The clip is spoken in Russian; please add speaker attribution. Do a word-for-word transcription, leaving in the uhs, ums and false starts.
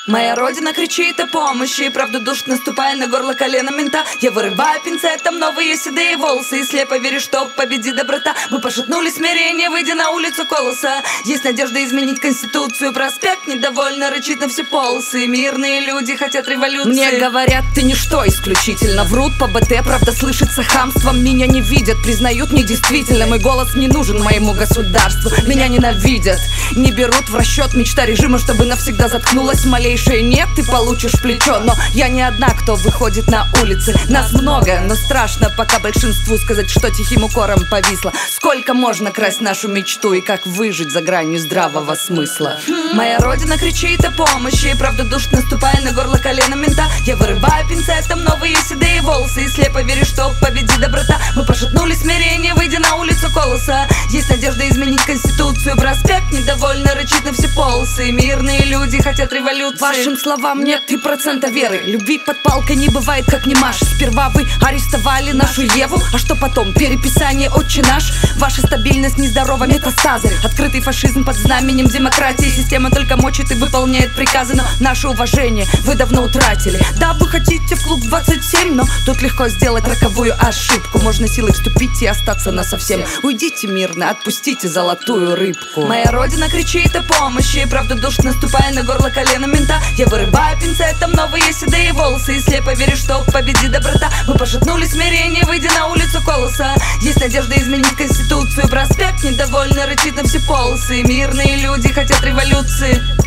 Speaker 1: Моя родина кричит о помощи, правдодушно наступая на горло колено мента. Я вырываю пинцетом новые седые волосы и слепо верю, что победит доброта. Мы пошатнули смирение, выйдя на улицу Колоса. Есть надежда изменить конституцию. Проспект недовольно рычит на все полосы. Мирные люди хотят революции. Мне говорят, ты ничто, исключительно врут по БТ. Правда слышится хамством, меня не видят, признают недействительно. Мой голос не нужен моему государству. Меня ненавидят, не берут в расчет мечта режима, чтобы навсегда заткнулась малейшая. Нет, ты получишь в плечо. Но я не одна, кто выходит на улицы. Нас много, но страшно пока большинству сказать, что тихим укором повисло. Сколько можно красть нашу мечту и как выжить за гранью здравого смысла. Моя родина кричит о помощи, правдодушно наступая на горло колено мента. Я вырываю пинцетом новые седые волосы и слепо верю, что победит доброта. Мы пошатнули смирение, выйдя на улицу Колоса. Есть надежда изменить конституцию. Проспект недовольно рычит на все полосы. Мирные люди хотят революции. Вашим словам нет и процента веры. Любви под палкой не бывает, как не Маш. Сперва вы арестовали нашу Еву, а что потом? Переписание «Отче наш». Ваша стабильность нездорова, метастазы. Открытый фашизм под знаменем демократии. Система только мочит и выполняет приказы. Но наше уважение вы давно утратили. Да, вы хотите в клуб двадцать семь, но тут легко сделать роковую ошибку. Можно силой вступить и остаться насовсем. Уйдите мирно, отпустите золотую рыбку. Моя родина кричит о помощи, правдодушно наступая на горло колено мента. Я вырываю пинцетом новые седые волосы и слепо верю, что победит доброта. Мы пошатнули смирение, выйдя на улицу Колоса. Есть надежда изменить конституцию. Проспект недовольно рычит на все полосы. Мирные люди хотят революции.